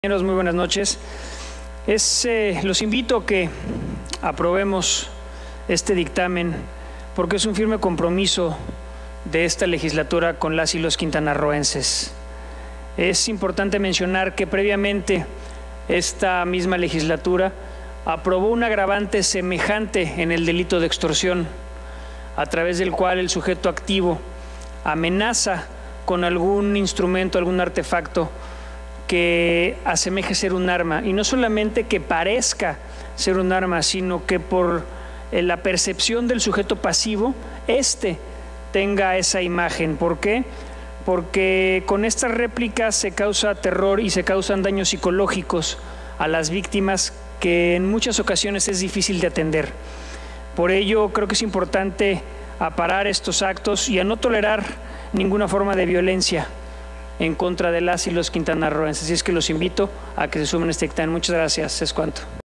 Compañeros, muy buenas noches. Los invito a que aprobemos este dictamen porque es un firme compromiso de esta legislatura con las y los quintanarroenses. Es importante mencionar que previamente esta misma legislatura aprobó un agravante semejante en el delito de extorsión, a través del cual el sujeto activo amenaza con algún instrumento, algún artefacto que asemeje ser un arma, y no solamente que parezca ser un arma, sino que por la percepción del sujeto pasivo, tenga esa imagen. ¿Por qué? Porque con estas réplicas se causa terror y se causan daños psicológicos a las víctimas que en muchas ocasiones es difícil de atender. Por ello creo que es importante aparar estos actos y a no tolerar ninguna forma de violencia en contra de las y los quintanarroenses. Así es que los invito a que se sumen a este dictamen. Muchas gracias. Es cuanto.